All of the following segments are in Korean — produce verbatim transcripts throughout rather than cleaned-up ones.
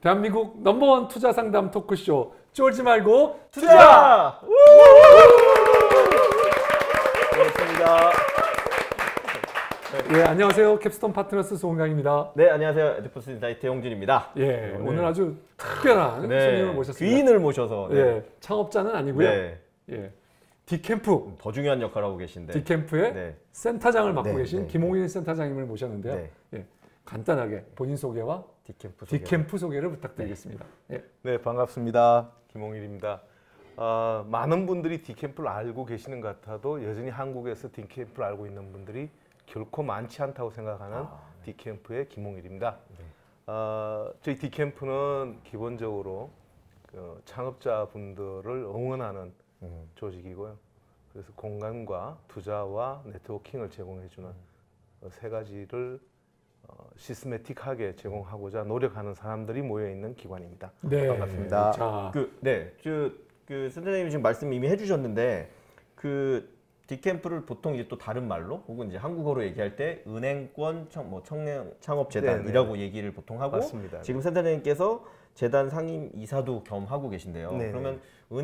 대한민국 넘버원 투자 상담 토크쇼 쫄지 말고 투자! 투자! 반갑습니다. 예, 안녕하세요. 캡스톤 파트너스 소은강입니다. 네, 안녕하세요. 에듀포스 인사이트 홍준입니다. 예, 오늘, 오늘 아주 특별한 네, 손님을 모셨습니다. 귀인을 모셔서 네. 예, 창업자는 아니고요. 네. 예, 디캠프, 더 중요한 역할을 하고 계신데 디캠프의 네. 센터장을 맡고 네, 계신 네, 김홍일 센터장님을 모셨는데요. 네. 예, 간단하게 본인 소개와 디캠프 소개. 디캠프 소개를 부탁드리겠습니다. 예. 네, 반갑습니다. 김홍일입니다. 어, 많은 분들이 디캠프를 알고 계시는 것 같아도 여전히 한국에서 디캠프를 알고 있는 분들이 결코 많지 않다고 생각하는 아, 네. 디캠프의 김홍일입니다. 네. 어, 저희 디캠프는 기본적으로 그 창업자분들을 응원하는 음. 조직이고요. 그래서 공간과 투자와 네트워킹을 제공해주는 어, 세 가지를 어, 시스테틱하게 제공하고자 노력하는 사람들이 모여 있는 기관입니다. 네, 반갑습니다. 자, 그, 네, 그, 그 센터장님이 지금 말씀 이미 해주셨는데 그 디캠프를 보통 이제 또 다른 말로 혹은 이제 한국어로 얘기할 때 은행권 청, 뭐 청년 창업재단이라고 얘기를 보통 하고 맞습니다. 지금 센터장님께서 재단 상임 이사도 겸 하고 계신데요. 네네. 그러면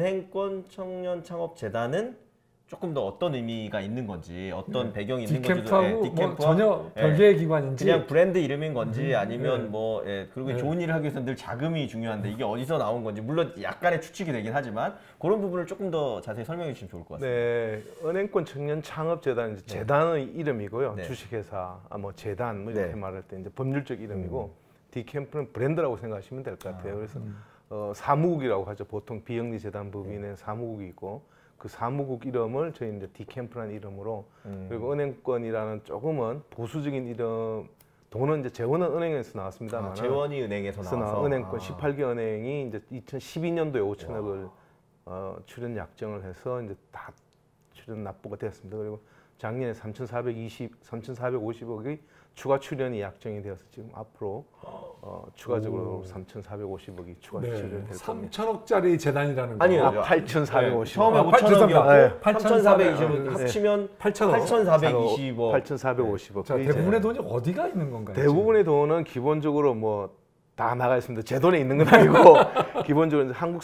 은행권 청년 창업재단은 조금 더 어떤 의미가 있는 건지 어떤 배경이 있는 건지 디캠프하고 예, 뭐 전혀 별개의 기관인지 그냥 브랜드 이름인 건지 음, 아니면 네. 뭐 예, 그리고 네. 좋은 일을 하기 위해서는 늘 자금이 중요한데 이게 어디서 나온 건지 물론 약간의 추측이 되긴 하지만 그런 부분을 조금 더 자세히 설명해 주시면 좋을 것 같습니다. 네, 은행권 청년 창업재단 이제 재단의 이름이고요. 네. 주식회사, 아, 뭐 재단 뭐 이렇게 네. 말할 때 이제 법률적 이름이고 디캠프는 브랜드라고 생각하시면 될 것 같아요. 아, 그래서 음. 어, 사무국이라고 하죠. 보통 비영리 재단 법인의 사무국이 있고 그 사무국 이름을 저희 이제 디캠프라는 이름으로 음. 그리고 은행권이라는 조금은 보수적인 이름. 돈은 이제 재원은 은행에서 나왔습니다만 아, 재원이 은행에서 나와서 은행권 아. 십팔 개 은행이 이제 이천십이 년도에 오천억을 어, 출연 약정을 해서 이제 다 출연 납부가 되었습니다. 그리고 작년에 삼천사백이십, 삼천사백오십억이 추가 출연이 약정이 되어서 지금 앞으로 어, 추가적으로 삼천사백오십억이 추가 네, 출연될 겁니다. 삼천억짜리 재단이라는 거. 아니요. 아, 팔천사백오십. 처음에 아, 오천억이었고 네. 삼천사백이십억 네. 합치면 팔천억. 팔천사백이십억. 팔천사백오십억. 자, 대부분의 돈이 어디가 있는 건가요? 대부분의 돈은 기본적으로 뭐 다 나가 있습니다. 제 돈에 있는 건 아니고 기본적으로 이제 한국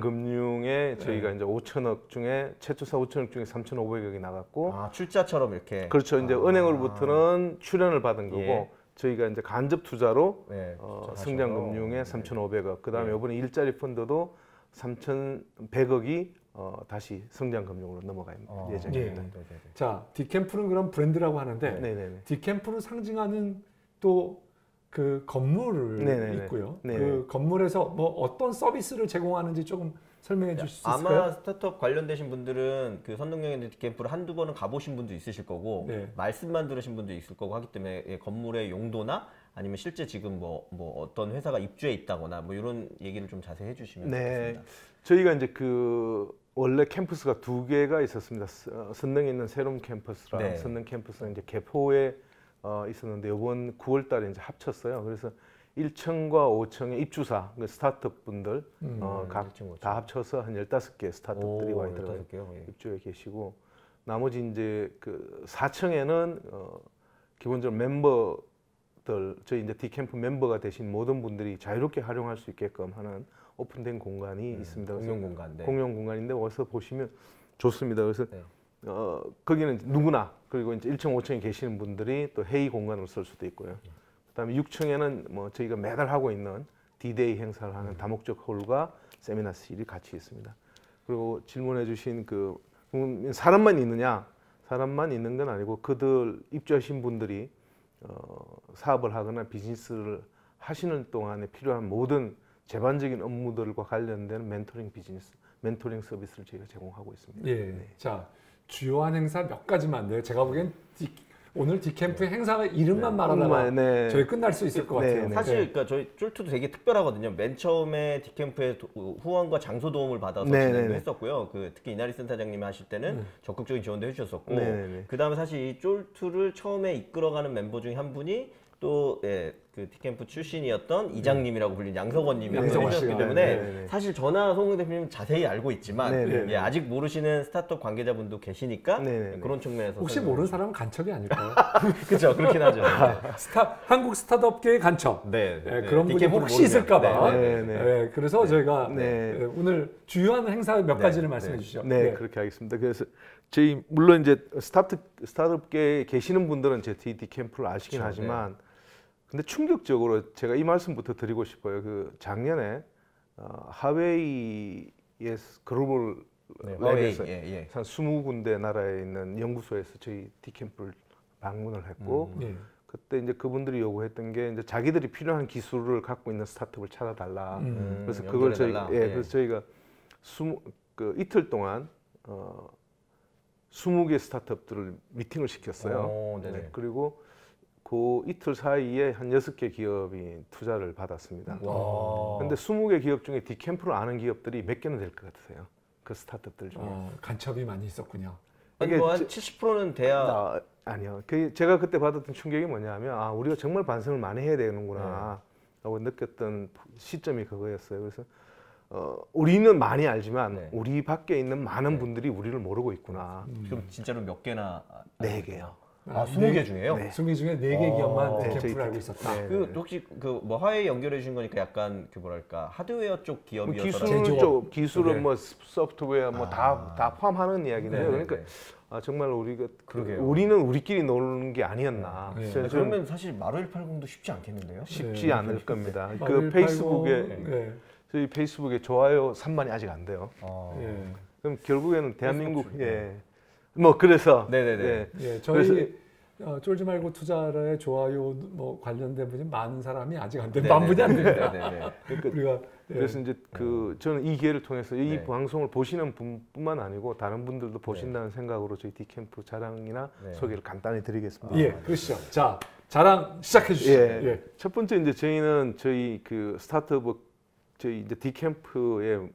성장금융에 저희가 네. 이제 오천억 중에 최초사 오천억 중에 삼천오백억이 나갔고 아, 출자처럼 이렇게. 그렇죠. 이제 아. 은행으로부터는 출연을 받은 거고 예. 저희가 이제 간접 투자로 네, 어, 하셔서. 성장금융에 네. 삼천오백억. 그다음에 네. 이번에 일자리 펀드도 삼천백억이 어, 다시 성장금융으로 넘어갈 어. 예정입니다. 예. 네, 네, 네. 자, 디캠프는 그런 브랜드라고 하는데 네, 네, 네. 디캠프를 상징하는 또 그 건물을 네네네. 있고요. 네네. 그 건물에서 뭐 어떤 서비스를 제공하는지 조금 설명해 주실 수 있을까요? 아마 스타트업 관련되신 분들은 그 선동영의 디캠프를 한두 번은 가보신 분도 있으실 거고 네. 말씀만 들으신 분도 있을 거고 하기 때문에 예, 건물의 용도나 아니면 실제 지금 뭐, 뭐 어떤 회사가 입주해 있다거나 뭐 이런 얘기를 좀 자세히 해주시면 네. 좋겠습니다. 저희가 이제 그 원래 캠퍼스가 두 개가 있었습니다. 어, 선릉에 있는 새로운 캠퍼스랑 네. 선릉 캠퍼스는 이제 개포에 어, 있었는데 이번 구월달에 이제 합쳤어요. 그래서 일 층과 오 층의 입주사, 그 스타트업 분들 음. 어, 각 일 층, 오 층. 다 합쳐서 한 열다섯 개 스타트업들이 와 있더라고요. 열다섯 개요? 예. 입주해 계시고 나머지 이제 그 사 층에는 어, 기본적으로 멤버들 저희 이제 디캠프 멤버가 되신 모든 분들이 자유롭게 활용할 수 있게끔 하는 오픈된 공간이 음, 있습니다. 공용 공간. 네. 공용 공간인데 와서 보시면 좋습니다. 그래서 네. 어, 거기는 누구나 그리고 이제 일 층, 오 층에 계시는 분들이 또 회의 공간으로 쓸 수도 있고요. 그다음에 육 층에는 뭐 저희가 매달 하고 있는 디데이 행사를 하는 다목적 홀과 세미나실이 같이 있습니다. 그리고 질문해주신 그 음, 사람만 있느냐? 사람만 있는 건 아니고 그들 입주하신 분들이 어, 사업을 하거나 비즈니스를 하시는 동안에 필요한 모든 제반적인 업무들과 관련된 멘토링 비즈니스, 멘토링 서비스를 저희가 제공하고 있습니다. 예. 네. 자, 주요한 행사 몇 가지만 돼요. 제가 보기엔 디, 오늘 디캠프 행사 이름만 네. 말하다가 네. 저희 끝날 수 있을 것 네, 같아요. 네. 사실 그러니까 저희 쫄투도 되게 특별하거든요. 맨 처음에 디캠프의 도- 후원과 장소 도움을 받아서 네, 진행도 네, 네. 했었고요. 그 특히 이나리 센터장님이 하실 때는 네. 적극적인 지원도 해주셨었고, 네, 네, 네. 그 다음에 사실 이 쫄투를 처음에 이끌어가는 멤버 중에 한 분이 또 예, 그 디캠프 출신이었던 이장님이라고 불린 양석원님이 양석원 해주셨기 씨가. 때문에 네네네. 사실 저나 송영 대표님 자세히 알고 있지만 네네네. 예, 아직 모르시는 스타트업 관계자분도 계시니까 네네네. 그런 측면에서 혹시 설명을 모르는 사람은 간첩이 아닐까요? 그렇죠 그렇긴 하죠. 스타, 한국 스타트업계의 간첩. 네, 예, 네. 그런 분이 디캠프를 혹시 모르면. 있을까봐. 네, 네. 예, 그래서 저희가 네. 예, 오늘 주요한 행사 몇 네, 가지를 네. 말씀해 주시죠. 네, 그렇게 하겠습니다. 그래서 저희 물론 이제 스타트 스타트업계에 계시는 분들은 제 디 캠프를 아시긴 그렇죠, 하지만, 근데 충격적으로 제가 이 말씀부터 드리고 싶어요. 그 작년에 어, 하웨이의 글로벌 네, 화웨이, 랩에서 예, 예. 한 스무 군데 나라에 있는 연구소에서 저희 디 캠프를 방문을 했고, 음. 예. 그때 이제 그분들이 요구했던 게 이제 자기들이 필요한 기술을 갖고 있는 스타트업을 찾아달라. 음. 그래서 그걸 저희 연결해달라. 예, 예. 그래서 저희가 스무 그 이틀 동안 어 스무 개 스타트업들을 미팅을 시켰어요. 오, 네네. 네, 그리고 그 이틀 사이에 한 여섯 개 기업이 투자를 받았습니다. 와. 근데 스무 개 기업 중에 디캠프를 아는 기업들이 몇 개는 될 것 같으세요? 그 스타트업들 중에. 어, 간첩이 많이 있었군요. 아니, 이게 뭐한 저- 칠십 퍼센트는 돼야 아, 아니요. 그 제가 그때 받았던 충격이 뭐냐면, 아, 우리가 정말 반성을 많이 해야 되는구나 라고 느꼈던 시점이 그거였어요. 그래서 어, 우리는 많이 알지만 네. 우리 밖에 있는 많은 네. 분들이 우리를 모르고 있구나. 그럼 진짜로 몇 개나 네 개요. 아, 스무 개 중에요? 네. 스무 개 중에 네 개 기업만 어, 디캠프를 저희 알고 디- 있었다. 네. 그 혹시 그 뭐 화웨이 연결해 주신 거니까 약간 그 뭐랄까 하드웨어 쪽 뭐 기업이었더라도 기술 제조업. 쪽 기술은 네. 뭐 소프트웨어 뭐 다 다 아. 포함하는 이야기인데요. 네, 그러니까 네. 아, 정말 우리가 그러게요. 우리는 우리끼리 노는 게 아니었나. 네. 저는 그러면 사실 마루일팔공도 쉽지 않겠는데요? 쉽지 네, 않을 겁니다. 그 마블 페이스북에 팔고, 예. 저희 페이스북에 좋아요 삼만이 아직 안 돼요. 아. 예. 그럼 결국에는 대한민국 페이스북 예. 뭐 그래서 네네네. 예. 예, 저희 그래서- 어, 쫄지 말고 투자에 좋아요 뭐 관련된 분이 많은 사람이 아직 안 돼. 네네네. 만 분이 안 됩니다. 네네네. 그러니까 우리가 예. 그래서 이제 그 저는 이 기회를 통해서 이 네. 방송을 보시는 분뿐만 아니고 다른 분들도 보신다는 생각으로 저희 디캠프 자랑이나 네. 소개를 간단히 드리겠습니다. 예, 그렇죠. 자, 자랑 시작해 주시죠. 예. 예. 첫 번째 이제 저희는 저희 그 스타트업 저희 이제 디캠프의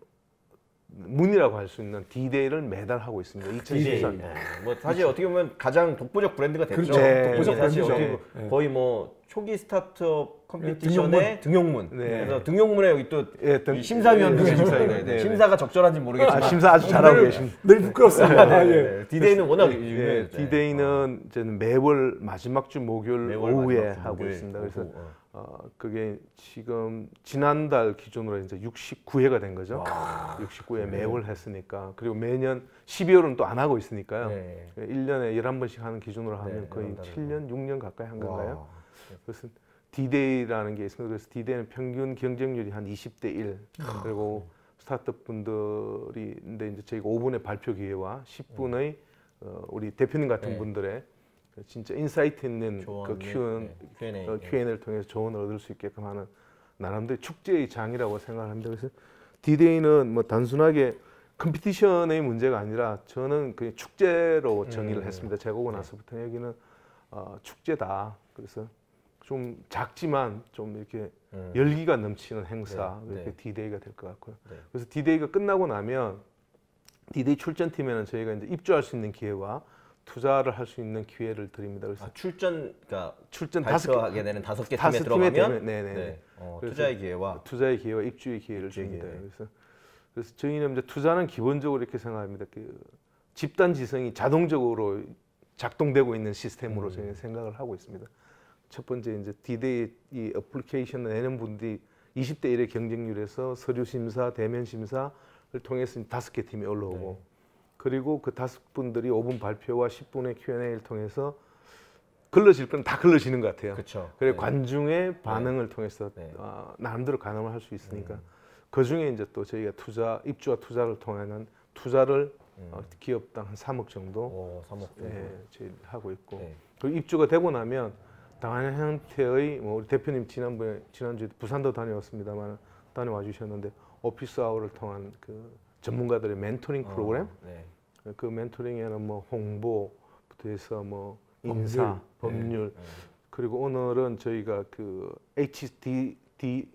문이라고 할 수 있는 디데이를 매달 하고 있습니다. 이천십삼 년. 뭐 사실 어떻게 보면 가장 독보적 브랜드가 됐죠. 그렇죠. 네, 독보적 네, 사실 그렇죠. 어떻게 보면 네. 거의 뭐 초기 스타트업 컴피티션의 등용문. 네. 그래서 등용문에 여기 또 예, 등- 이 심사위원도 예, 계시고 심사위원. 네, 네. 네, 네. 심사가 적절한지 모르겠지만 아, 심사 아주 잘하고 늘, 계십니다. 늘 부끄럽습니다. 네, 아, 네, 예. 네. 디데이는 워낙 예, 유명해졌죠. 디데이는 저는 매월 마지막 주 목요일 매월 오후에 마지막 주 하고 목요일 있습니다. 그래서 오후, 어. 어, 그게 지금 지난달 기준으로 이제 육십구 회가 된 거죠. 육십구 회 매월 했으니까. 그리고 매년 십이월은 또 안 하고 있으니까요. 네. 일 년에 열한 번씩 하는 기준으로 하면 네, 거의 열한 달에. 칠 년, 육 년 가까이 한 건가요? 와. 그래서 디데이라는 게 있습니다. 그래서 디데이는 평균 경쟁률이 한 이십 대 일. 그리고 스타트업 분들이 근데 이제 저희가 오 분의 발표 기회와 십 분의 어, 우리 대표님 같은 네. 분들의 그 진짜 인사이트 있는 그 조언, Q&A, 네, 큐 앤 에이. 어, 큐 앤 에이를 통해서 조언을 얻을 수 있게끔 하는 나름대로 축제의 장이라고 생각합니다. 그래서 디데이는 뭐 단순하게 컴피티션의 문제가 아니라 저는 그냥 축제로 정의를 음. 했습니다. 제가 오고 나서부터 여기는 어, 축제다. 그래서 좀 작지만 좀 이렇게 음. 열기가 넘치는 행사 네, 이렇게 네. 디데이가 될 것 같고요. 네. 그래서 디데이가 끝나고 나면 디데이 출전팀에는 저희가 이제 입주할 수 있는 기회와 투자를 할 수 있는 기회를 드립니다. 그래서 아, 출전 그러니까 출전 다섯 개 발표하게 되는 다섯 개 팀에 다섯 팀에 들어가면 되면- 네네. 네. 어, 그래서 투자의 기회와 투자의 기회와 입주의 기회를 입주의 줍니다. 기회. 그래서 그래서 저희는 이제 투자는 기본적으로 이렇게 생각합니다. 그 집단 지성이 자동적으로 작동되고 있는 시스템으로 음. 저희는 생각을 하고 있습니다. 첫 번째 이제 디데이 이 어플리케이션을 내는 분들이 이십 대 일의 경쟁률에서 서류 심사, 대면 심사를 통해서 다섯 개 팀이 올라오고 네. 그리고 그 다섯 분들이 오 분 발표와 십 분의 큐 앤 에이를 통해서 걸러질 건 다 걸러지는 것 같아요. 그렇죠. 그래 네. 관중의 반응을 통해서 네. 어, 나름대로 가늠을 할 수 있으니까 음. 그 중에 이제 또 저희가 투자 입주와 투자를 통하는 투자를 음. 어, 기업당 한 삼억 정도 오, 삼억 정도. 예, 저희 하고 있고 네. 그리고 입주가 되고 나면 다양한 형태의 뭐 우리 대표님 지난번에 지난주에 부산도 다녀왔습니다만 다녀와 주셨는데 오피스 아워를 통한 그 전문가들의 멘토링 프로그램 어, 네. 그 멘토링에는 뭐 홍보부터 해서 뭐 인사, 법률, 법률, 네. 그리고 오늘은 저희가 그 에이치 디 디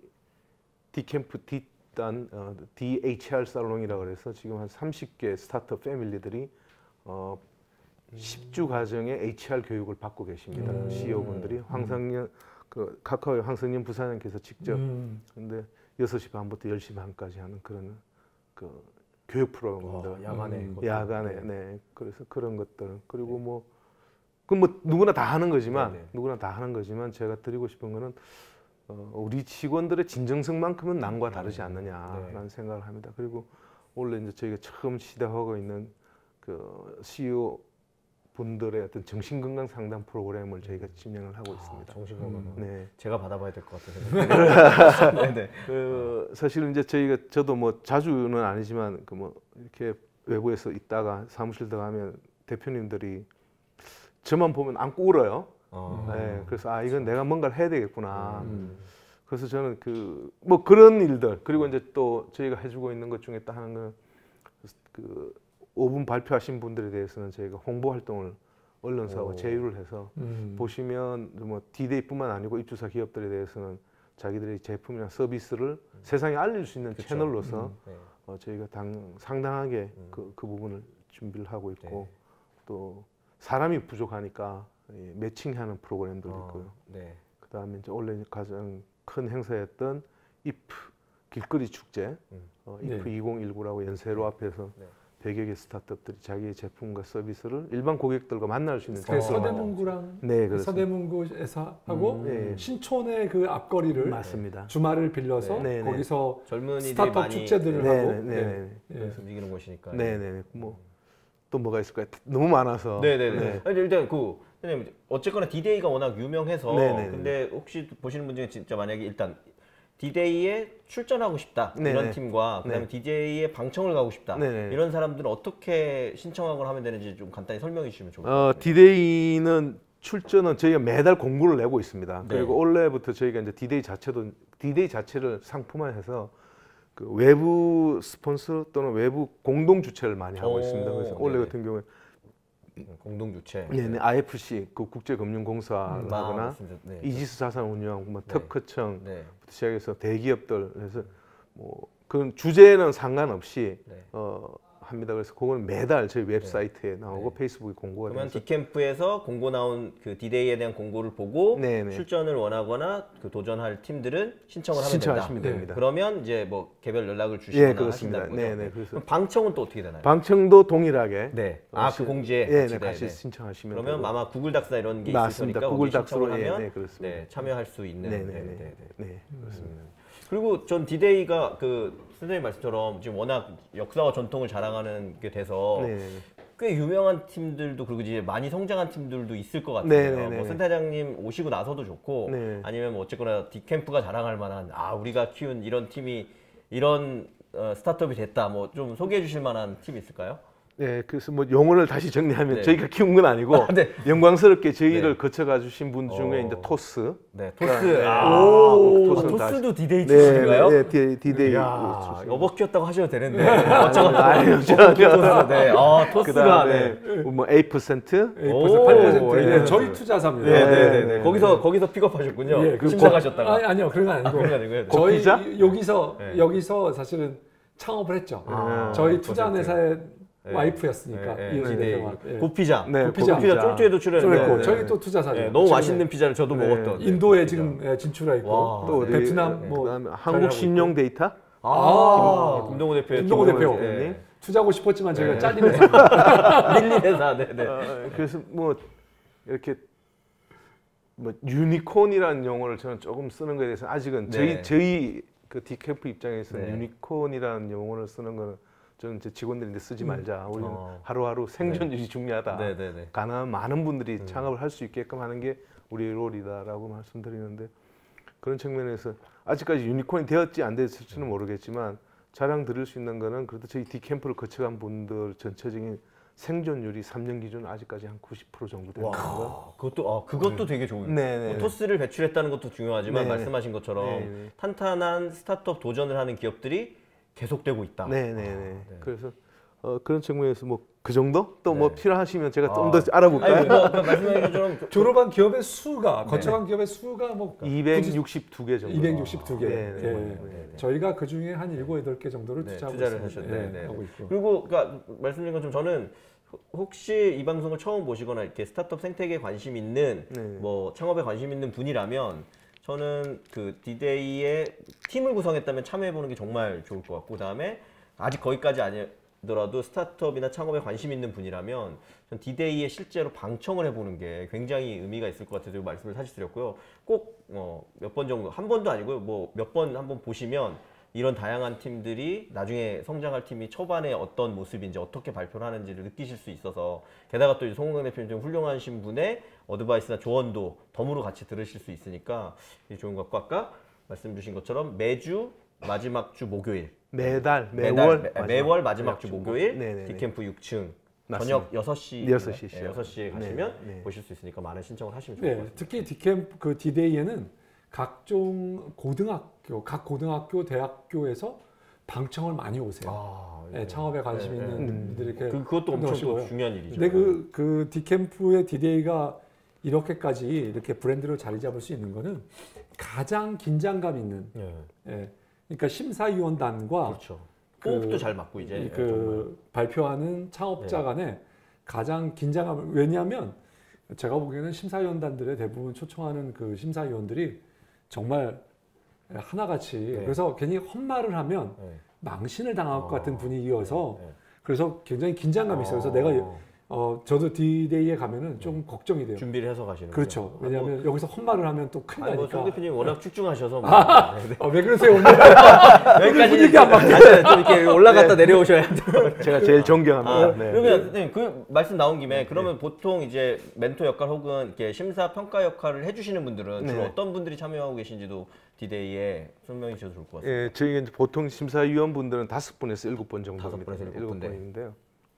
디캠프 D단 어, 디 에이치 알 살롱이라고 그래서 지금 한 삼십 개 스타트업 패밀리들이 어, 십 주 과정의 에이치 알 교육을 받고 계십니다. 음. 씨이오 분들이 황상현 그 카카오의 황성년 부사장께서 직접 음. 근데 여섯 시 반부터 열 시 반까지 하는 그런 그 교육 프로그램들 와, 야간에 음. 그것도. 야간에 네. 네 그래서 그런 것들 그리고 뭐 그 뭐 누구나 다 하는 거지만 네, 네. 누구나 다 하는 거지만 제가 드리고 싶은 거는 어, 우리 직원들의 진정성만큼은 남과 다르지 않느냐라는 네. 생각을 합니다. 그리고 원래 이제 저희가 처음 시도하고 있는 그 씨이오 분들의 어떤 정신건강 상담 프로그램을 저희가 진행을 하고 있습니다. 아, 정신건강. 음. 네. 제가 받아봐야 될 것 같아서. 네네. 그 사실은 이제 저희가 저도 뭐 자주는 아니지만 그 뭐 이렇게 외부에서 있다가 사무실 들어가면 대표님들이 저만 보면 안고 울어요. 어. 네, 그래서 아 이건 내가 뭔가를 해야 되겠구나. 음. 그래서 저는 그 뭐 그런 일들 그리고 이제 또 저희가 해주고 있는 것 중에 또 하는 건 그 오 분 발표하신 분들에 대해서는 저희가 홍보 활동을 언론사하고 오. 제휴를 해서 음. 보시면 뭐 디데이뿐만 아니고 입주사 기업들에 대해서는 자기들의 제품이나 서비스를 세상에 알릴 수 있는 그쵸. 채널로서 음. 네. 어, 저희가 당, 상당하게 음. 그, 그 부분을 준비를 하고 있고 네. 또 사람이 부족하니까 예, 매칭하는 프로그램도 어, 있고요. 네. 그다음에 이제 원래 가장 큰 행사였던 이프 길거리 축제, 음. 어, 이프 네. 이천십구라고 연세로 앞에서 네. 백여 개 스타트업들이 자기의 제품과 서비스를 일반 고객들과 만날 수 있는 그 장소를 만- 서대문구랑 네, 그렇습니다. 서대문구에서 하고 음, 네. 신촌의 그 앞거리를 맞습니다. 주말을 빌려서 네, 네. 거기서 젊은이들이 스타트업 많이 축제들을 네, 하고 네, 네, 네. 예. 움직이는 곳이니까. 네, 네. 뭐 또 뭐가 있을까요? 너무 많아서. 네네네. 네. 아니, 일단 그 선생님 어쨌거나 디데이가 워낙 유명해서 네네네. 근데 혹시 보시는 분 중에 진짜 만약에 일단 디데이에 출전하고 싶다 네네. 이런 팀과 그다음에 네. 디데이에 방청을 가고 싶다 네네. 이런 사람들은 어떻게 신청하거나 하면 되는지 좀 간단히 설명해 주시면 좋을 것 어, 같아요. 디데이는 출전은 저희가 매달 공고를 내고 있습니다. 네. 그리고 올해부터 저희가 이제 디데이 자체도 디데이 자체를 상품화해서 그 외부 스폰서 또는 외부 공동 주최를 많이 하고 오, 있습니다. 그래서 올해 네네. 같은 경우에 공동 주최. 네네, 아이에프씨 그 음, 국제금융공사를 아, 하거나 맞습니다. 네. 이지스 자산 운용, 뭐 네. 특허청 네. 부터 시작해서 대기업들 그래서 뭐 그런 주제는 상관없이 네. 어, 합니다. 그래서 그건 매달 저희 웹사이트에 나오고 네. 페이스북에 공고가 그러면 돼서 디캠프에서 공고 나온 그 디데이에 대한 공고를 보고 네네. 출전을 원하거나 그 도전할 팀들은 신청을 하면 신청하시면 된다. 됩니다. 그러면 이제 뭐 개별 연락을 주시거나 예, 그렇습니다. 하신다는 거죠. 네네. 그래서 그럼 방청은 또 어떻게 되나요? 방청도 동일하게 네. 어, 아, 시- 그 공지에 예, 같이, 네, 네, 같이 네. 신청하시면 그러면 되고. 아마 구글 닥스나 이런 게 있을 맞습니다. 거니까 구글 거기 신청을 닥스로, 예, 하면 네, 그렇습니다. 네, 참여할 수 있는. 네네네. 네, 네, 네. 네, 그렇습니다. 음. 그리고 전 디데이가 그 선생님 말씀처럼 지금 워낙 역사와 전통을 자랑하는 게 돼서 네. 꽤 유명한 팀들도 그리고 이제 많이 성장한 팀들도 있을 것 같아요. 네네네. 뭐 센터장님 오시고 나서도 좋고 네. 아니면 뭐 어쨌거나 디캠프가 자랑할 만한 아 우리가 키운 이런 팀이 이런 어, 스타트업이 됐다. 뭐 좀 소개해 주실 만한 팀 있을까요? 네, 그래서 뭐 용어를 다시 정리하면 네. 저희가 키운 건 아니고 네. 영광스럽게 저희를 네. 거쳐가 주신 분 중에 어. 이제 토스. 네, 토스. 네. 아, 오, 아, 토스는 토스도 디데이 네, 팀인가요? 네, 네, 디데이. 야, 예, 여버 키웠다고 하셔도 되는데 아니요, 아니요, 토스. 네, 아 토스가 그다음에 네. 뭐 에이 퍼센트. 에이 오, 퍼센트, 팔 퍼센트. 예. 예, 저희 투자사입니다. 네, 네, 네, 네, 네. 네. 거기서 거기서 픽업하셨군요. 예, 그 심사 고- 가셨다가. 아니, 아니요, 그런 건 아니고. 그런 거 아니고요. 저희 고피자? 여기서 네. 여기서 사실은 창업을 했죠. 아, 저희 투자한 퍼센트. 회사의 네. 와이프였으니까 네, 네. 이은희 디데이. 대표가. 예. 고피자. 네, 고피자. 고피자 쫄쫄이도 출연했고. 쫄했고 네, 저희 네. 또 투자사죠. 네, 너무 최근에 맛있는 피자를 저도 네. 먹었던. 인도에 네, 지금 예, 진출해 있고 와. 또 어디? 베트남 뭐 그다음에 한국 신용 데이터. 아, 김동호 대표. 김동호 대표. 네. 투자하고 싶었지만 저희가 네. 잘린 회사. 밀린 회사. 네, 네. 어, 그래서 뭐 이렇게 뭐 유니콘이라는 용어를 저는 조금 쓰는 거에 대해서 아직은 네. 저희 저희 그 디캠프 입장에서는 네. 유니콘이라는 용어를 쓰는 거는 저는 이제 직원들이 이제 쓰지 말자. 우리는 어. 하루하루 생존율이 중요하다. 네, 네, 네. 가능한 많은 분들이 창업을 할 수 있게끔 하는 게 우리의 롤이다라고 말씀드리는데 그런 측면에서 아직까지 유니콘이 되었지 안 됐을지는 모르겠지만 자랑 드릴 수 있는 거는 그래도 저희 디캠프를 거쳐간 분들 전체적인 생존율이 삼 년 기준 아직까지 한 구십 퍼센트 정도 되는 거. 와, 그것도 아, 그것도 되게 좋은. 네네. 뭐 토스를 배출했다는 것도 중요하지만 네네. 말씀하신 것처럼 네네. 탄탄한 스타트업 도전을 하는 기업들이 계속되고 있다. 네네네. 아, 네. 그래서 어, 그런 측면에서 뭐 그 정도 또 뭐 네. 필요하시면 제가 좀 아. 더 알아볼까요? 아니, 뭐 아까 말씀하신 것처럼 졸업한 기업의 수가 거쳐간 기업의 수가 뭐 이백육십이 개 정도. 이백육십이 개. 네, 예. 네, 네, 네. 저희가 그 중에 한 일곱, 여덟 개 정도를 네, 투자하고 투자를 있습니다. 하셨- 네, 예, 네. 하고 있고. 그리고 그러니까 말씀드린 것처럼 저는 혹시 이 방송을 처음 보시거나 이렇게 스타트업 생태계에 관심 있는 네. 뭐 창업에 관심 있는 분이라면 저는 그 디데이의 팀을 구성했다면 참여해 보는 게 정말 좋을 것 같고, 그다음에 아직 거기까지 아니더라도 스타트업이나 창업에 관심 있는 분이라면 전 디데이에 실제로 방청을 해보는 게 굉장히 의미가 있을 것 같아서 말씀을 사실 드렸고요. 꼭 뭐 몇 번 정도, 한 번도 아니고요, 뭐 몇 번 한번 보시면 이런 다양한 팀들이 나중에 성장할 팀이 초반에 어떤 모습인지 어떻게 발표를 하는지를 느끼실 수 있어서, 게다가 또 송은강 대표님 좀 훌륭하신 분의 어드바이스나 조언도 덤으로 같이 들으실 수 있으니까 좋은 것 같고, 아까 말씀 주신 것처럼 매주 마지막 주 목요일, 매달 매월 매달, 매, 마지막, 매월 마지막 주 주 목요일 네네네. 디캠프 육 층 맞습니다. 저녁 여섯 시 여섯 시죠. 여섯 시에 네, 가시면 네. 보실 수 있으니까 많은 신청을 하시면 좋을 것 네, 같습니다. 특히 디캠프 그 디데이에는 각종 고등학교, 각 고등학교, 대학교에서 방청을 많이 오세요. 아, 네, 창업에 관심 네, 있는 네. 분들이 이렇게 그, 그것도 엄청 또 오시고요. 중요한 일이죠. 근데 그, 그 디캠프의 디데이가 이렇게까지 이렇게 브랜드로 자리 잡을 수 있는 거는 가장 긴장감 있는, 예. 예, 그러니까 심사위원단과 그렇죠. 그- 호흡도 잘 맞고 이제 이 그 발표하는 창업자 네. 간에 가장 긴장감을, 왜냐하면 제가 보기에는 심사위원단들의 대부분 초청하는 그 심사위원들이 정말 하나같이, 네. 그래서 괜히 헛말을 하면 네. 망신을 당할 것 어, 같은 분위기여서 네. 그래서 굉장히 긴장감이 있어요. 그래서 어, 내가 어, 저도 디데이에 가면은 좀 걱정이 돼요. 준비를 해서 가시는 그렇죠. 왜냐하면 여기서 헛말을 하면 또 큰일 아니 뭐 나니까. 송 대표님 워낙 축중하셔서 뭐 아, 왜 그러세요 오늘? 여기까지 분위기 안 맞게. 아니, 좀 이렇게 올라갔다 내려오셔야 돼요. 제가 제일 존경합니다. 아, 네. 그러면 선생님 그 말씀 나온 김에 그러면 보통 이제 멘토 역할 혹은 이렇게 심사 평가 역할을 해주시는 분들은 주로 네. 어떤 분들이 참여하고 계신지도 디데이에 설명해 주셔도 좋을 것 같습니다. 예, 저희가 이제 보통 심사위원분들은 다섯 분에서 일곱 분 정도 다섯 분에서 일곱 분, 네. 분인데요.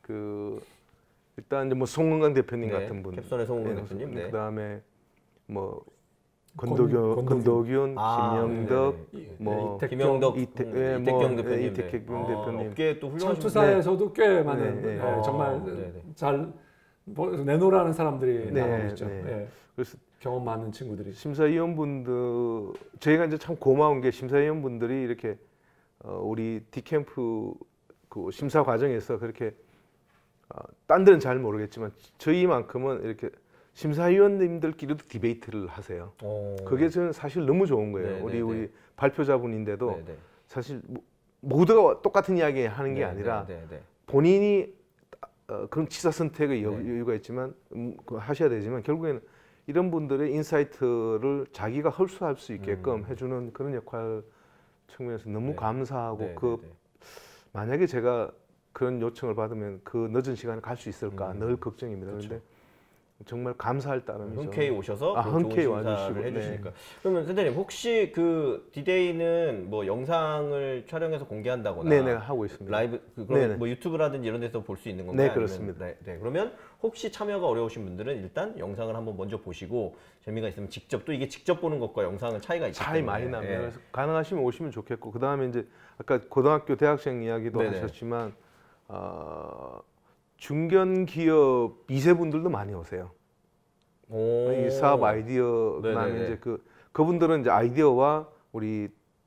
그 일단 이제 뭐 송은강 대표님 네, 같은 분, 캡선의 송은강 대표님, 네. 그다음에 뭐 권- 권도균, 권도균. 권도균, 아, 김영덕, 네, 네. 뭐 이택- 김영덕, 이태- 음, 예, 이택경 뭐, 대표님, 예, 이택경 네. 대표님. 어, 업계에 또 훌륭하신 창투사에서도 꽤 많은, 네, 네. 예, 정말 어, 네, 네. 잘 뭐, 내놓으라는 사람들이 네, 나오고 있죠. 네. 예, 그래서 경험 많은 친구들이. 심사위원분들 저희가 이제 참 고마운 게 심사위원분들이 이렇게 어, 우리 디캠프 그 심사 과정에서 그렇게 어, 딴 데는 잘 모르겠지만 저희만큼은 이렇게 심사위원님들끼리도 디베이트를 하세요. 어. 그게 저는 사실 너무 좋은 거예요. 네, 우리 네, 네. 우리 발표자분인데도 네, 네. 사실 모- 모두가 똑같은 이야기 하는 게 네, 아니라 네, 네, 네. 본인이 어, 그런 취사 선택의 여- 네. 여유가 있지만 음, 그거 하셔야 되지만 결국에는 이런 분들의 인사이트를 자기가 흡수할 수 있게끔 음. 해주는 그런 역할 측면에서 너무 네. 감사하고 네, 그 네, 네. 만약에 제가 그런 요청을 받으면 그 늦은 시간에 갈 수 있을까 음. 늘 걱정입니다. 그렇죠. 그런데 정말 감사할 따름이죠. 흔쾌히 오셔서 아, 그 흔쾌히 좋은 심사를 와주시고, 해주시니까. 그러면 선생님 혹시 그 디데이는 뭐 영상을 촬영해서 공개한다거나 네네 하고 있습니다. 라이브 그 그러면 네네. 뭐 유튜브라든지 이런 데서 볼 수 있는 건가요? 네, 그렇습니다. 아니면, 네, 네. 그러면 혹시 참여가 어려우신 분들은 일단 영상을 한번 먼저 보시고 재미가 있으면 직접, 또 이게 직접 보는 것과 영상은 차이가 있기 차이 때문에 많이 납니다. 예. 그래서 가능하시면 오시면 좋겠고 그 다음에 이제 아까 고등학교 대학생 이야기도 네네. 하셨지만 어, 중견 기업 이세분들도 많이 오세요. 오. 이 사업 아이디어 그다음에 네네네. 이제 그 그분들은 이제 아이디어와 우리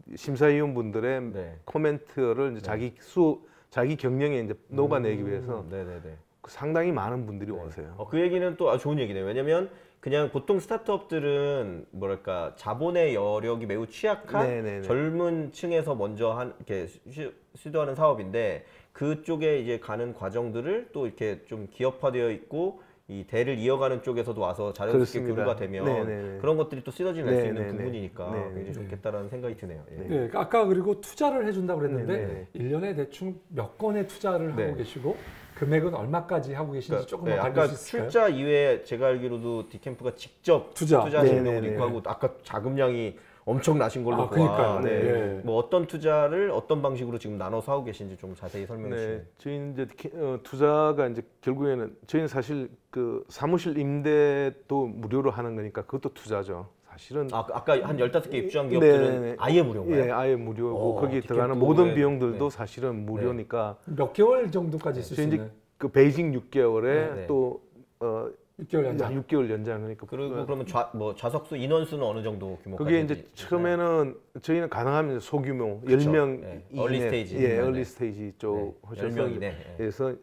심사위원분들의 네. 코멘트를 이제 네. 자기 수 자기 경영에 이제 녹아내기 위해서 음, 네네네. 상당히 많은 분들이 네. 오세요. 어, 그 얘기는 또 아주 좋은 얘기네요. 왜냐면 그냥 보통 스타트업들은 뭐랄까 자본의 여력이 매우 취약한 네네네. 젊은 층에서 먼저 한 이렇게 시, 시도하는 사업인데 그쪽에 이제 가는 과정들을 또 이렇게 좀 기업화되어 있고 이 대를 이어가는 쪽에서도 와서 자연스럽게 그렇습니다. 교류가 되면 네네네. 그런 것들이 또 시너지를 낼 수 있는 네네네. 부분이니까 네네. 굉장히 좋겠다라는 생각이 드네요. 예. 네, 아까 그리고 투자를 해준다고 그랬는데 네네. 일 년에 대충 몇 건의 투자를 네. 하고 계시고 금액은 얼마까지 하고 계신지 그러니까, 조금만 네, 알려줄 아까 수 있을까요? 출자 이외에 제가 알기로도 디캠프가 직접 투자. 투자하시는 네네네. 경우도 있고 하고 아까 자금량이 엄청 나신 걸로 아, 보아. 그러니까요. 네. 네. 뭐 어떤 투자를 어떤 방식으로 지금 나눠서 하고 계신지 좀 자세히 설명해 네, 주시면. 저희는 이제 키- 어, 투자가 이제 결국에는 저희는 사실 그 사무실 임대도 무료로 하는 거니까 그것도 투자죠. 사실은 아, 아까 한 열다섯 개 입주한 기업들은 네네네. 아예 무료인가요? 예, 아예 무료고 어, 거기에 들어가는 디캠프 모든 네. 비용들도 네. 사실은 무료니까 몇 개월 정도까지 쓸 수 저희 이제 있는 그 베이징 육 개월에 네, 네. 또 어, 육 개월 연장. 육 개월 연장하니까 그리고 그러면 좌, 뭐 좌석수 인원수는 어느 정도 규모까지? 그게 이제 되나요? 처음에는 저희는 가능하면 소규모 그쵸. 열 명 네. 이내 얼리 스테이지. 예, 네, 얼리 네. 스테이지 쪽 네. 열 명 이내. 예. 그래서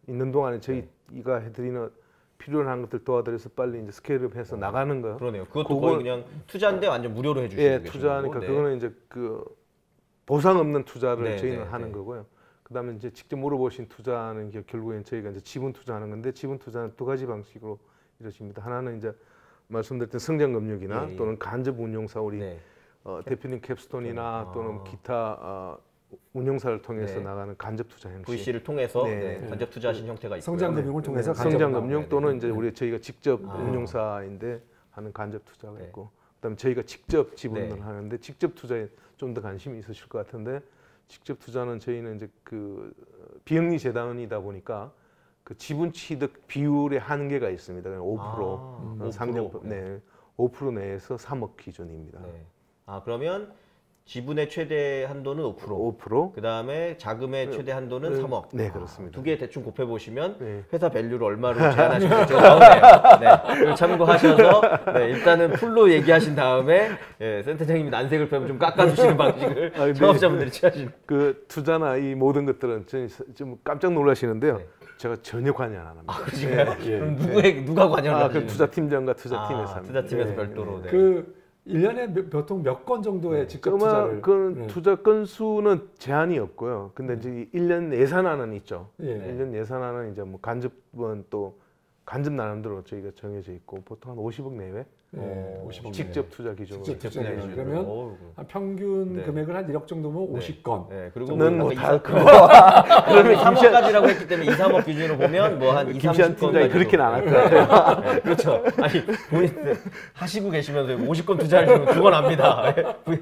있는 동안에 저희가 해드리는 필요한 것들 도와드려서 빨리 이제 스케일업해서 어, 나가는 거. 그러네요. 그것도 그건- 거의 그냥 투자인데 완전 무료로 해주시고 예, 계시는 투자하니까 거고. 네. 그거는 이제 그 보상 없는 투자를 네, 저희는 네, 하는 네. 거고요. 그다음에 이제 직접 물어보신 투자는 게 결국엔 저희가 이제 지분 투자하는 건데 지분 투자는 두 가지 방식으로 이루어집니다. 하나는 이제 말씀드렸던 성장금융이나 예, 예. 또는 간접 운용사 우리 네. 어, 대표님 캡스톤이나 아. 또는 기타 어, 운용사를 통해서 네. 나가는 간접 투자 형식. 브이씨를 통해서 네. 네, 간접 투자하신 형태가 있고요. 성장금융을 통해서 네, 성장금융 네, 또는 네. 이제 우리 저희가 직접 아. 운용사인데 하는 간접 투자가 네. 있고, 그다음에 저희가 직접 지분을 네. 하는데 직접 투자에 좀 더 관심이 있으실 것 같은데 직접 투자는 저희는 이제 그 비영리 재단이다 보니까 그 지분 취득 비율의 한계가 있습니다. 그냥 오 퍼센트 아, 어, 오 퍼센트. 상장 네, 오 퍼센트 내에서 삼억 기준입니다. 네. 아 그러면 지분의 최대 한도는 오 퍼센트. 오 퍼센트. 그 다음에 자금의 최대 한도는 네. 삼억. 네, 그렇습니다. 두 개 대충 곱해 보시면 네. 회사 밸류를 얼마로 제한하시는지 제가 나오네요. 네, 이걸 참고하셔서 네, 일단은 풀로 얘기하신 다음에 예, 센터장님이 난색을 펴면 좀 깎아주시는 방식을 아, 네. 창업자분들이 취하시는. 그 투자나 이 모든 것들은 저는 좀 깜짝 놀라시는데요. 네. 제가 전혀 관여 안 합니다. 아 그러신가요? 예. 그럼 누구의 누가 관여를 아, 하시는? 그 투자팀장과 투자팀에서 아, 합니다. 투자팀에서 네, 별도로. 네. 네. 그 일 년에 몇, 보통 몇 건 정도의 직접 투자를 그 네. 투자 건수는 제한이 없고요. 근데 이제 일 년 예산안은 있죠. 예. 네. 일 년 예산안은 이제 뭐 간접은 또 간접 나름대로 저희가 정해져 있고 보통 한 오십억 내외 예. 어, 오십억 직접 내외. 투자 기준으로. 직접 투자 네, 기준. 네. 그러면 어우, 한 평균 네. 금액을 한 일억 정도면 오십 건. 네, 그리고 는 뭐 뭐다 아까 그거. 그러면 삼억까지라고 했기 때문에 이, 삼억 기준으로 보면 뭐 한 이, 김시한 삼십 건 팀장이 그렇게는 안 할 것 같아요. 네, 그렇죠. 아니 본인 하시고 계시면서 오십 건 투자를 주면 그건 압니다.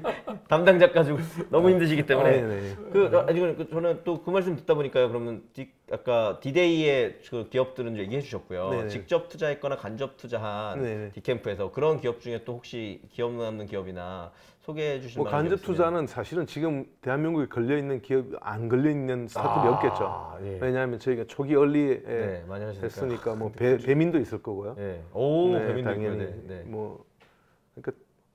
담당자 가지고 너무 힘드시기 때문에. 네, 네. 그 아니 그 저는 또 그 말씀 듣다 보니까요. 그러면 디, 아까 디데이의 그 기업들은 얘기해 주셨고요. 네네. 직접 투자했거나 간접 투자한 네네. 디캠프에서 그런 기업 중에 또 혹시 기업 남는 기업이나 소개해 주실 뭐 만한 간접 게 있으면. 투자는 사실은 지금 대한민국에 걸려 있는 기업 안 걸려 있는 스타트업이 아, 없겠죠. 예. 왜냐하면 저희가 초기 얼리에 네, 많이 하시니까. 했으니까 뭐 배, 배민도 있을 거고요. 네. 오, 네, 배민도 당연히 있고요. 네. 네. 뭐 그러니까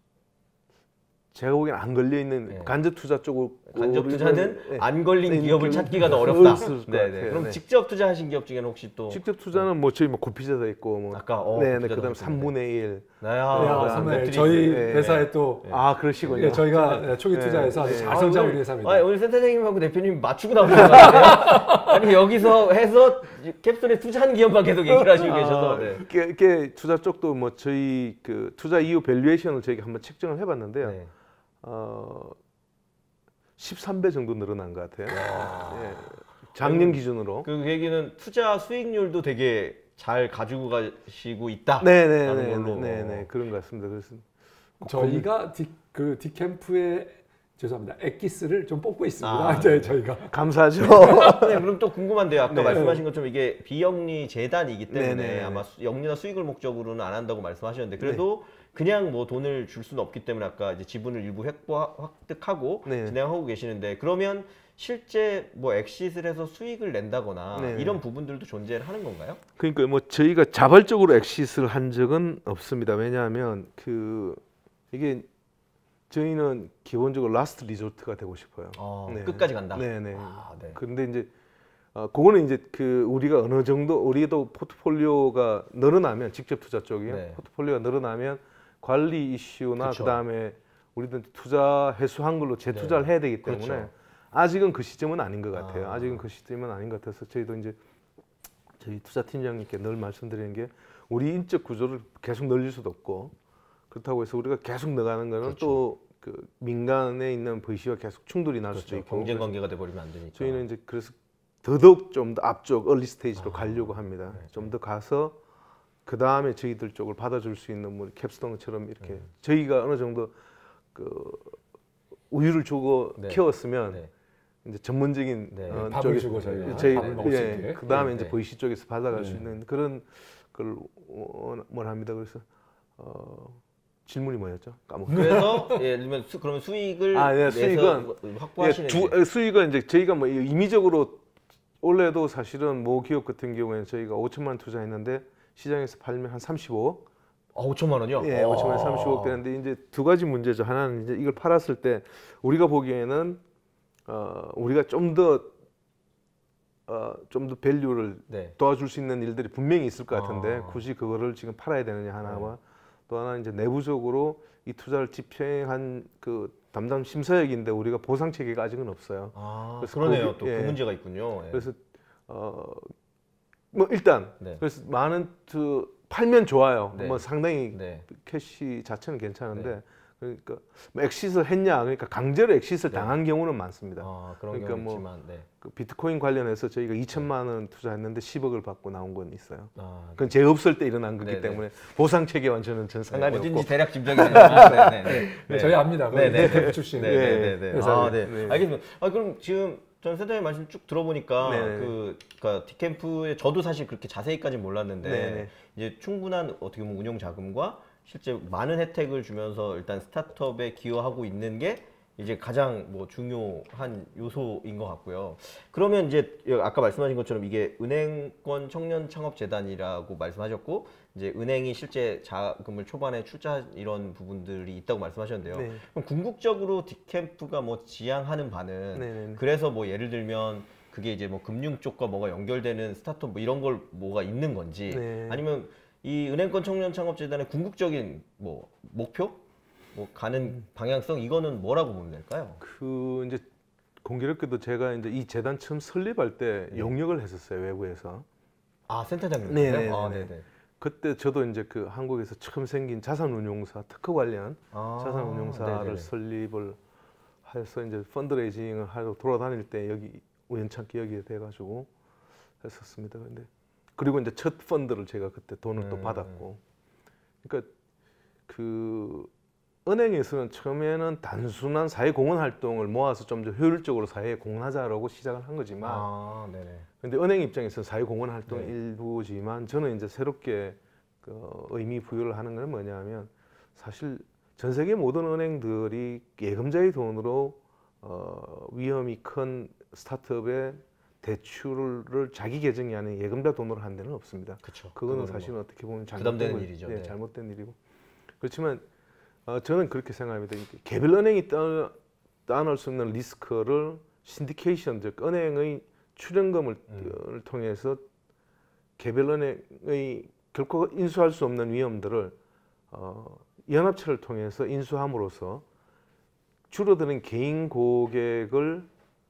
제가 보기엔 안 걸려 있는 네. 간접 투자 쪽으로 간접 투자는 네. 안 걸린 네, 기업을 그- 찾기가 더 어렵다. 없을 것 네, 네. 같아요. 그럼 네. 직접 투자하신 기업 중에는 혹시 또 직접 투자는 뭐 저희 뭐 구피자도 있고 뭐 아까 어, 네, 네. 구피자도 그다음 하셨는데. 삼분의 일. 네, 네, 아, 아, 네, 선배, 매트리스. 저희 네, 회사에 또 아, 그러시군요. 예, 저희가 네, 초기 네, 투자에서 아주 네. 잘 아, 성장한 오늘- 우리 회사입니다. 아, 오늘 센터장님하고 대표님 맞추고 나오신 것 같아요. 아니 여기서 해서 캡슐에 투자하는 기업만 계속 얘기를 하시고 계셔서. 네. 이게, 이게 투자 쪽도 뭐 저희 그 투자 이후 밸류에이션을 저희가 한번 측정을 해봤는데요. 네. 어, 십삼 배 정도 늘어난 것 같아요. 예, 작년 기준으로. 그 얘기는 투자 수익률도 되게 잘 가지고 가시고 있다. 네네네, 라는 걸로. 네네 그런 것 같습니다. 그래서 저희가 디, 그 디캠프의 죄송합니다. 엑기스를 좀 뽑고 있습니다. 아, 네, 저희가 감사하죠. 네, 그럼 또 궁금한데요. 아까 네. 말씀하신 것처럼 이게 비영리 재단이기 때문에 네네. 아마 수- 영리나 수익을 목적으로는 안 한다고 말씀하셨는데 그래도 그냥 뭐 돈을 줄 수는 없기 때문에 아까 이제 지분을 일부 획보 획득하고 네. 진행하고 계시는데 그러면 실제 뭐 엑시트를 해서 수익을 낸다거나 네네. 이런 부분들도 존재를 하는 건가요? 그러니까 뭐 저희가 자발적으로 엑시스를 한 적은 없습니다. 왜냐하면 그 이게 저희는 기본적으로 라스트 리조트가 되고 싶어요. 어, 네. 끝까지 간다. 네네. 아, 네. 그런데 이제 어, 그거는 이제 그 우리가 어느 정도 우리도 포트폴리오가 늘어나면 직접 투자 쪽이요. 네. 포트폴리오가 늘어나면 관리 이슈나 그쵸. 그다음에 우리도 투자 회수한 걸로 재투자를 해야 되기 때문에 그렇죠. 아직은 그 시점은 아닌 것 같아요. 아. 아직은 그 시점은 아닌 것 같아서 저희도 이제 저희 투자팀장님께 늘 말씀드리는 게 우리 인적 구조를 계속 늘릴 수도 없고 그렇다고 해서 우리가 계속 나가는 거는 그렇죠. 또 그 민간에 있는 브이씨와 계속 충돌이 날 수도 그렇죠. 있고 경쟁 그래서 관계가 돼 버리면 안 되니까. 저희는 이제 그래서 더더욱 좀 더 앞쪽 얼리 스테이지로 아, 가려고 합니다. 네, 좀 더 가서 그 다음에 저희들 쪽을 받아줄 수 있는 뭐 캡스톤처럼 이렇게 네. 저희가 어느 정도 그 우유를 주고 네. 키웠으면 네. 이제 전문적인 네. 어, 밥을 쪽에서 주고 저희가 저희 밥을 먹을 수 예, 있게. 그 다음에 네, 이제 네. 브이씨 쪽에서 받아갈 수 네. 있는 그런 걸 원- 원합니다. 그래서 어, 질문이 뭐였죠? 까먹었어요. 그래서 예, 예를 들면 수, 그러면 수익을 아, 네, 내서 수익은 확보하시는 예, 주, 게- 수익은 이제 저희가 뭐 임의적으로 올해도 사실은 모 기업 같은 경우에는 저희가 오천만 원 투자했는데 시장에서 팔면 한 삼십오억, 아, 오천만 원이요? 예, 오천만 원 아. 삼십오억 되는데 이제 두 가지 문제죠. 하나는 이제 이걸 팔았을 때 우리가 보기에는 어, 우리가 좀 더 어, 좀 더 밸류를 네. 도와줄 수 있는 일들이 분명히 있을 것 같은데 아. 굳이 그거를 지금 팔아야 되느냐 하나와 네. 또 하나 이제 내부적으로 이 투자를 집행한 그 담당 심사역인데 우리가 보상 체계가 아직은 없어요. 아, 그래서 그러네요. 거기- 또 그 예. 문제가 있군요. 예. 그래서 어, 뭐 일단 네. 그래서 많은 그 팔면 좋아요. 네. 뭐 상당히 네. 캐시 자체는 괜찮은데 네. 그러니까 뭐 엑시스를 했냐 그러니까 강제로 엑시스를 네. 당한 경우는 많습니다. 아, 그런 그러니까 경우 뭐 있지만, 네. 그 비트코인 관련해서 저희가 이천만 원 투자했는데 십억을 받고 나온 건 있어요. 아, 그건 제 없을 때 일어난 거기 네네. 때문에 보상 체계와는 저는 전 상관이 어딘지 없고. 대략 짐작이 되지만, 네, 네, 네, 저희 압니다. 네, 네. 네, 출신. 네, 네, 네, 네. 회사에. 아, 네. 네. 알겠습니다. 아, 그럼 지금 전 센터님 말씀 쭉 들어보니까 네네. 그, 그러니까 디캠프에 저도 사실 그렇게 자세히까지는 몰랐는데 네네. 이제 충분한 어떻게 보면 운용 자금과 실제 많은 혜택을 주면서 일단 스타트업에 기여하고 있는 게 이제 가장 뭐 중요한 요소인 것 같고요. 그러면 이제 아까 말씀하신 것처럼 이게 은행권 청년 창업 재단이라고 말씀하셨고 이제 은행이 실제 자금을 초반에 출자한 이런 부분들이 있다고 말씀하셨는데요. 네. 그럼 궁극적으로 디캠프가 뭐 지향하는 바는 네네네. 그래서 뭐 예를 들면 그게 이제 뭐 금융 쪽과 뭐가 연결되는 스타트업 뭐 이런 걸 뭐가 있는 건지 네. 아니면 이 은행권 청년 창업 재단의 궁극적인 뭐 목표 뭐 가는 방향성 이거는 뭐라고 보면 될까요? 그 이제 공교롭게도 제가 이제 이 재단 처음 설립할 때 네. 용역을 했었어요 외부에서. 아 센터장님. 네네네. 아, 네네. 그때 저도 이제 그 한국에서 처음 생긴 자산운용사 특허 관련 아, 자산운용사를 네네네. 설립을 해서 이제 펀드레이징을 하러 돌아다닐 때 여기 우연찮게 여기에 돼가지고 했었습니다. 근데 그리고 이제 첫 펀드를 제가 그때 돈을 또 음. 받았고, 그러니까 그 은행에서는 처음에는 단순한 사회공헌 활동을 모아서 좀 더 효율적으로 사회에 공헌하자라고 시작을 한 거지만, 아, 네네. 근데 은행 입장에서는 사회공헌 활동 네. 일부지만 저는 이제 새롭게 그 의미 부여를 하는 건 뭐냐면 사실 전 세계 모든 은행들이 예금자의 돈으로 어, 위험이 큰 스타트업의 대출을 자기 계정이 아닌 예금자 돈으로 하는 데는 없습니다. 그렇죠. 그거는 사실은 어떻게 보면 부담되는 잘못된 거- 일이죠. 예, 네. 잘못된 일이고. 그렇지만 어, 저는 그렇게 생각합니다. 이게 개별 은행이 떠, 떠안을 수 없는 리스크를 신디케이션, 즉 은행의 출연금을 음. 통해서 개별 은행의 결코 인수할 수 없는 위험들을 어, 연합체를 통해서 인수함으로써 줄어드는 개인 고객을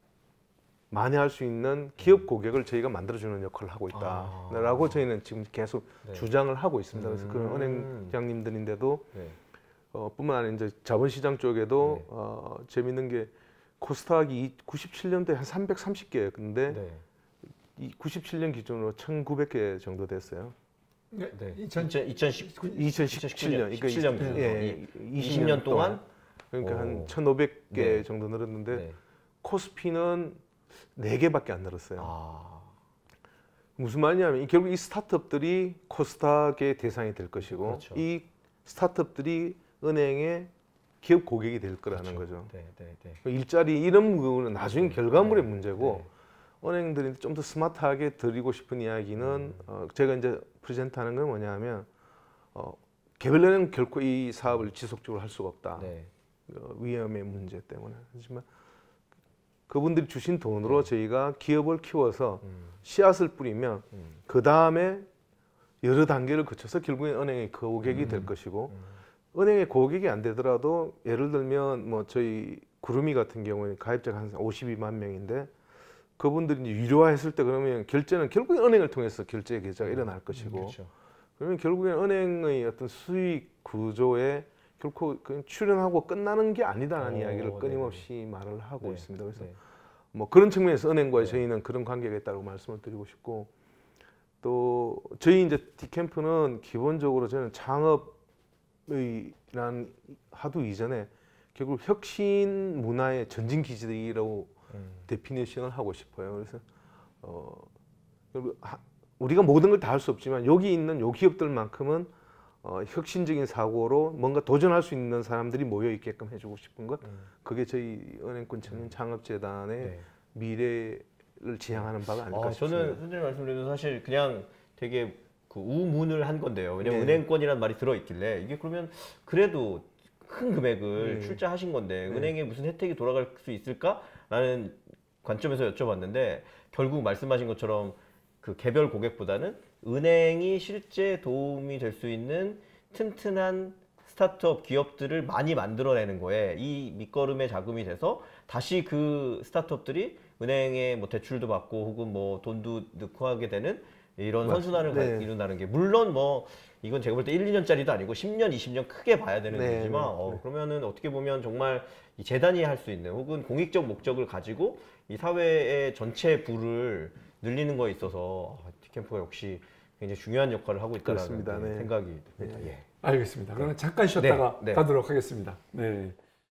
만회할 수 있는 기업 고객을 저희가 만들어주는 역할을 하고 있다라고 아. 저희는 지금 계속 네. 주장을 하고 있습니다. 그래서 음. 그런 은행장님들인데도 네. 어, 뿐만 아니라 이제 자본시장 쪽에도 네. 어, 재밌는 게 코스닥이 구십칠 년도에 한 삼백삼십 개였는데 네. 이 구십칠 년 기준으로 천구백 개 정도 됐어요. 네. 네. 이천- 이천십구 이천십칠 년, 그러니까 십칠 년 기준으로 예, 이십 년 동안 그러니까 오. 한 천오백 개 네. 정도 늘었는데 네. 코스피는 네 개밖에 안 늘었어요. 아. 무슨 말이냐면 이 결국 이 스타트업들이 코스닥의 대상이 될 것이고 그렇죠. 이 스타트업들이 은행의 기업 고객이 될 거라는 거죠. 네, 네, 네. 일자리 이런 부분은 나중에 네. 결과물의 네. 문제고 네. 은행들이 좀 더 스마트하게 드리고 싶은 이야기는 음. 어, 제가 이제 프레젠트하는 건 뭐냐면 어, 개별은행 결코 이 사업을 지속적으로 할 수가 없다. 네. 어, 위험의 문제 때문에. 하지만 그분들이 주신 돈으로 네. 저희가 기업을 키워서 음. 씨앗을 뿌리면 음. 그 다음에 여러 단계를 거쳐서 결국엔 은행의 고객이 될 음. 것이고 음. 은행의 고객이 안 되더라도 예를 들면 뭐 저희 구름이 같은 경우에 가입자가 한 오십이만 명인데 그분들이 이제 유료화했을 때 그러면 결제는 결국엔 은행을 통해서 결제 계좌가 일어날 것이고 그렇죠. 그러면 결국엔 은행의 어떤 수익 구조에 결코 그냥 출연하고 끝나는 게 아니다라는 오, 이야기를 끊임없이 말을 하고 네. 있습니다. 그래서 네. 뭐 그런 측면에서 은행과의 네. 저희는 그런 관계가 있다고 말씀을 드리고 싶고 또 저희 이제 디캠프는 기본적으로 저는 창업의란 하도 이전에 결국 혁신 문화의 전진 기지라고 음. 데피니션을 하고 싶어요. 그래서 어 결국 하, 우리가 모든 걸 다 할 수 없지만 여기 있는 요 기업들만큼은 어, 혁신적인 사고로 뭔가 도전할 수 있는 사람들이 모여 있게끔 해주고 싶은 것. 음. 그게 저희 은행권 청년 창업재단의 네. 미래를 지향하는 바가 아닐까 아, 싶습니다. 저는 선생님 말씀드려도 사실 그냥 되게 그 우문을 한 건데요. 왜냐면 네. 은행권이라는 말이 들어있길래 이게 그러면 그래도 큰 금액을 네. 출자하신 건데 네. 은행에 무슨 혜택이 돌아갈 수 있을까라는 관점에서 여쭤봤는데 결국 말씀하신 것처럼 그 개별 고객보다는 은행이 실제 도움이 될 수 있는 튼튼한 스타트업 기업들을 많이 만들어내는 거에 이 밑거름의 자금이 돼서 다시 그 스타트업들이 은행에 뭐 대출도 받고 혹은 뭐 돈도 넣고 하게 되는 이런 선순환을 네. 이룬다는 게 물론 뭐 이건 제가 볼 때 일, 이 년짜리도 아니고 십 년, 이십 년 크게 봐야 되는 네, 일이지만 네, 어, 네. 그러면은 어떻게 보면 정말 이 재단이 할 수 있는 혹은 공익적 목적을 가지고 이 사회의 전체 부를 늘리는 거에 있어서 아, T캠프가 역시 굉장히 중요한 역할을 하고 있다는 그렇습니다. 네. 생각이 듭니다. 예. 알겠습니다. 그러면 잠깐 쉬었다가 네, 네. 가도록 하겠습니다. 네.